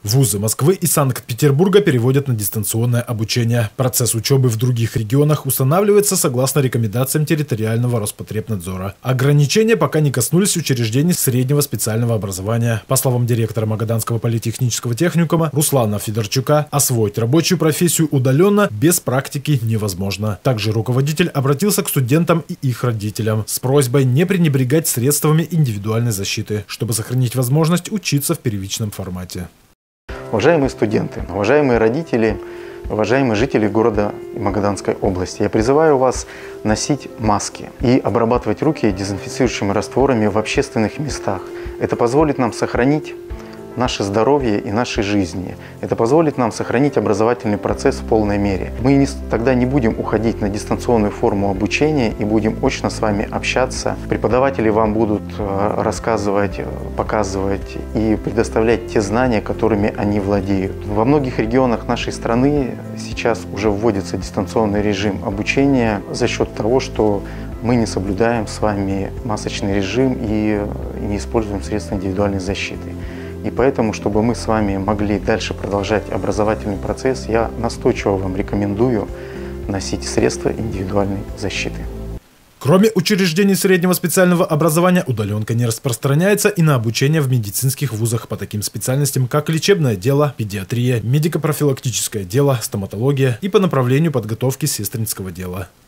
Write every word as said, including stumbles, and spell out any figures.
Вузы Москвы и Санкт-Петербурга переводят на дистанционное обучение. Процесс учебы в других регионах устанавливается согласно рекомендациям территориального Роспотребнадзора. Ограничения пока не коснулись учреждений среднего специального образования. По словам директора Магаданского политехнического техникума Руслана Федорчука, освоить рабочую профессию удаленно без практики невозможно. Также руководитель обратился к студентам и их родителям с просьбой не пренебрегать средствами индивидуальной защиты, чтобы сохранить возможность учиться в первичном формате. Уважаемые студенты, уважаемые родители, уважаемые жители города и Магаданской области, я призываю вас носить маски и обрабатывать руки дезинфицирующими растворами в общественных местах. Это позволит нам сохранить наше здоровье и нашей жизни. Это позволит нам сохранить образовательный процесс в полной мере. Мы не, тогда не будем уходить на дистанционную форму обучения и будем очно с вами общаться. Преподаватели вам будут рассказывать, показывать и предоставлять те знания, которыми они владеют. Во многих регионах нашей страны сейчас уже вводится дистанционный режим обучения за счет того, что мы не соблюдаем с вами масочный режим и не используем средства индивидуальной защиты. И поэтому, чтобы мы с вами могли дальше продолжать образовательный процесс, я настойчиво вам рекомендую носить средства индивидуальной защиты. Кроме учреждений среднего специального образования, удаленка не распространяется и на обучение в медицинских вузах по таким специальностям, как лечебное дело, педиатрия, медико-профилактическое дело, стоматология и по направлению подготовки сестринского дела.